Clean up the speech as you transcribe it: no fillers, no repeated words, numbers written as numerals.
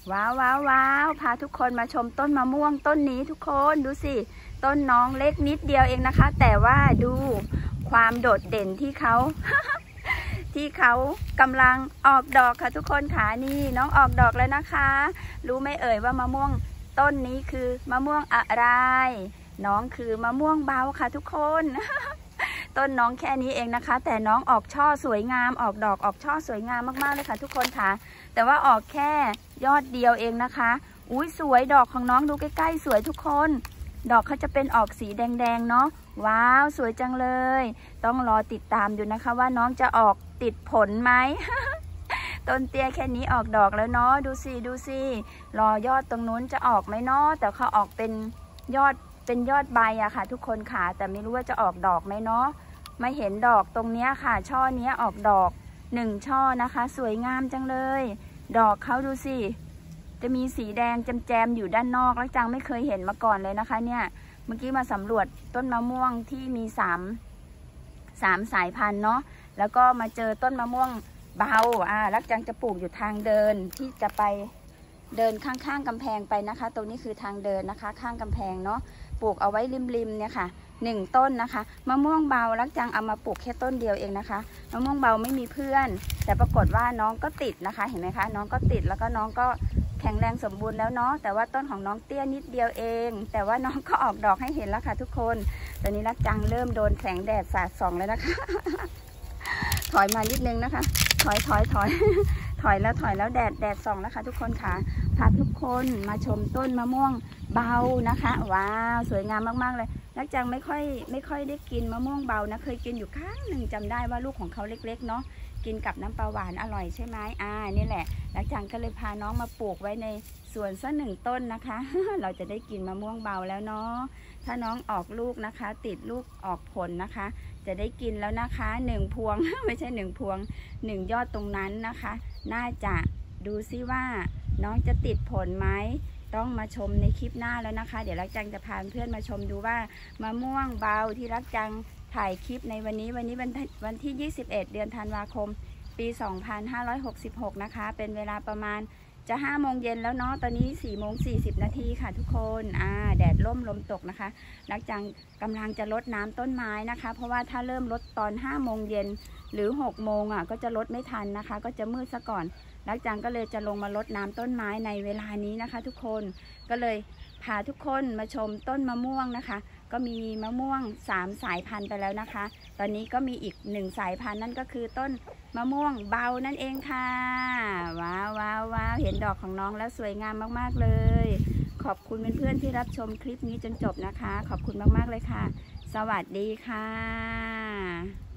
ว้าวว้าวว้าวพาทุกคนมาชมต้นมะม่วงต้นนี้ทุกคนดูสิต้นน้องเล็กนิดเดียวเองนะคะ แต่ว่าดูความโดดเด่นที่เขา ที่เขากำลังออกดอกค่ะทุกคนค่ะนี่น้องออกดอกแล้วนะคะ รู้ไหมเอ่ยว่ามะม่วงต้นนี้คือมะม่วงอะไรน้องคือมะม่วงเบาค่ะทุกคน ต้นน้องแค่นี้เองนะคะ แต่น้องออกช่อสวยงามออกดอกออกช่อสวยงามมากๆเลยค่ะทุกคนค่ะแต่ว่าออกแค่ยอดเดียวเองนะคะอุ้ยสวยดอกของน้องดูใกล้ๆสวยทุกคนดอกเขาจะเป็นออกสีแดงๆเนาะว้าวสวยจังเลยต้องรอติดตามอยู่นะคะว่าน้องจะออกติดผลไหม ต้นเตี้ยแค่นี้ออกดอกแล้วเนาะดูสิรอยอดตรงนู้นจะออกไหมเนาะแต่เขาออกเป็นยอดใบอะค่ะทุกคนค่ะแต่ไม่รู้ว่าจะออกดอกไหมเนาะไม่เห็นดอกตรงเนี้ยค่ะช่อเนี้ยออกดอก1ช่อนะคะสวยงามจังเลยดอกเขาดูสิจะมีสีแดงแจมๆอยู่ด้านนอกแล้วจังไม่เคยเห็นมาก่อนเลยนะคะเนี่ยเมื่อกี้มาสำรวจต้นมะม่วงที่มีสามสายพันธุ์เนาะแล้วก็มาเจอต้นมะม่วงเบาลักจังจะปลูกอยู่ทางเดินที่จะไปเดินข้างๆกำแพงไปนะคะตรงนี้คือทางเดินนะคะข้างกำแพงเนาะปลูกเอาไว้ริมเนี่ยค่ะ1ต้นนะคะมะม่วงเบาลักจังเอามาปลูกแค่ต้นเดียวเองนะคะมะม่วงเบาไม่มีเพื่อนแต่ปรากฏว่าน้องก็ติดนะคะเห็นไหมคะน้องก็ติดแล้วก็น้องก็แข็งแรงสมบูรณ์แล้วเนาะแต่ว่าต้นของน้องเตี้ยนิดเดียวเองแต่ว่าน้องก็ออกดอกให้เห็นแล้วค่ะทุกคนตอนนี้ลักจังเริ่มโดนแสงแดดสาดส่องแล้วนะคะ ถอยมานิดนึงนะคะถอยแล้วแดดส่องแล้วค่ะทุกคนค่ะพาทุกคนมาชมต้นมะม่วงเบานะคะว้าวสวยงามมากๆเลยลักจังไม่ค่อยได้กินมะม่วงเบานะเคยกินอยู่ครั้งหนึ่งจำได้ว่าลูกของเขาเล็กๆเนาะกินกับน้ำปลาหวานอร่อยใช่ไหมนี่แหละลักจังก็เลยพาน้องมาปลูกไว้ในสวนสัก1ต้นนะคะ เราจะได้กินมะม่วงเบาแล้วเนาะถ้าน้องออกลูกนะคะติดลูกออกผลนะคะจะได้กินแล้วนะคะ1พวง ไม่ใช่1พวง1ยอดตรงนั้นนะคะน่าจะดูซิว่าน้องจะติดผลไหมต้องมาชมในคลิปหน้าแล้วนะคะเดี๋ยวรักจังจะพาเพื่อนมาชมดูว่ามะม่วงเบาที่รักจังถ่ายคลิปในวันนี้วันที่21เดือนธันวาคมปี2566นะคะเป็นเวลาประมาณจะ5โมงเย็นแล้วเนาะตอนนี้4โมง40นาทีค่ะทุกคนแดดร่มลมตกนะคะรักจังกำลังจะรดน้ำต้นไม้นะคะเพราะว่าถ้าเริ่มรดตอน5โมงเย็นหรือ6โมงก็จะรดไม่ทันนะคะก็จะมืดซะก่อนรักจังก็เลยจะลงมารดน้ำต้นไม้ในเวลานี้นะคะทุกคนก็เลยพาทุกคนมาชมต้นมะม่วงนะคะก็มีมะม่วง3สายพันธุ์ไปแล้วนะคะตอนนี้ก็มีอีก1สายพันธุ์นั่นก็คือต้นมะม่วงเบานั่นเองค่ะว้าวเห็นดอกของน้องแล้วสวยงามมากๆเลยขอบคุณเพื่อนๆที่รับชมคลิปนี้จนจบนะคะขอบคุณมากๆเลยค่ะสวัสดีค่ะ